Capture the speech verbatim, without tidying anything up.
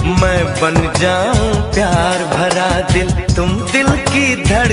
मैं बन जाऊं प्यार भरा दिल, तुम दिल की धड़